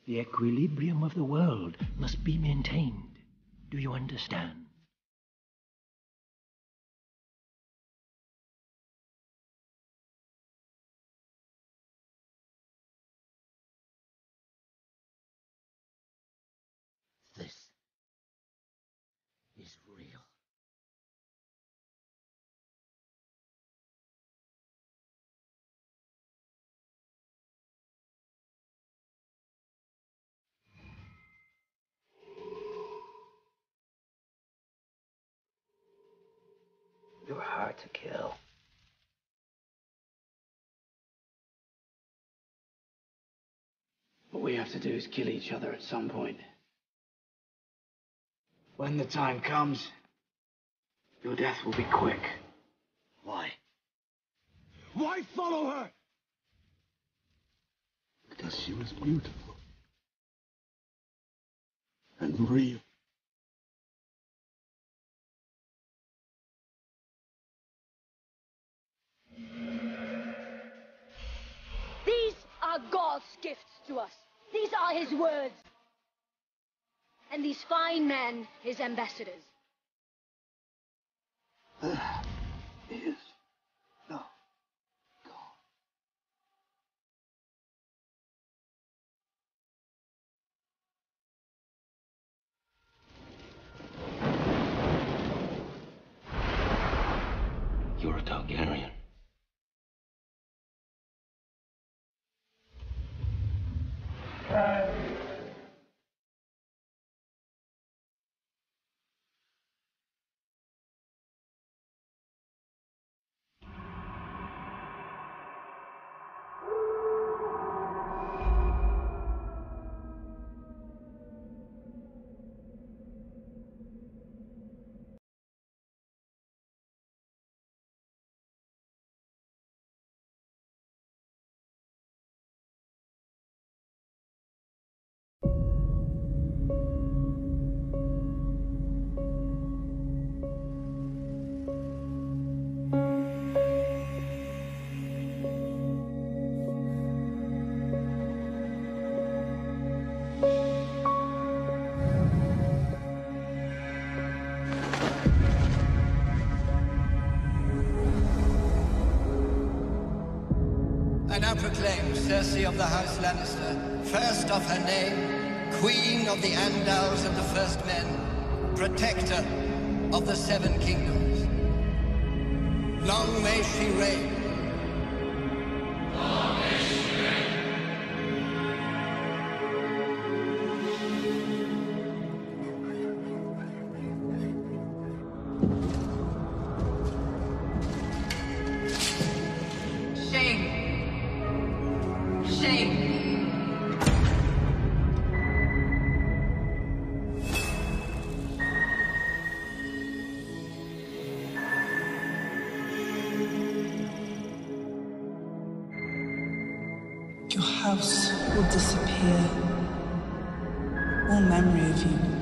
The equilibrium of the world must be maintained. Do you understand? This is real. You're hard to kill. What we have to do is kill each other at some point. When the time comes, your death will be quick. Why? Why follow her? Because she was beautiful. And real. These are God's gifts to us. These are his words. And these fine men, his ambassadors. There is no God. You're a Targaryen. I now proclaim Cersei of the House Lannister, first of her name, Queen of the Andals and the First Men, Protector of the Seven Kingdoms. Long may she reign. Long may she reign. Shame. Shame. Your house will disappear. All memory of you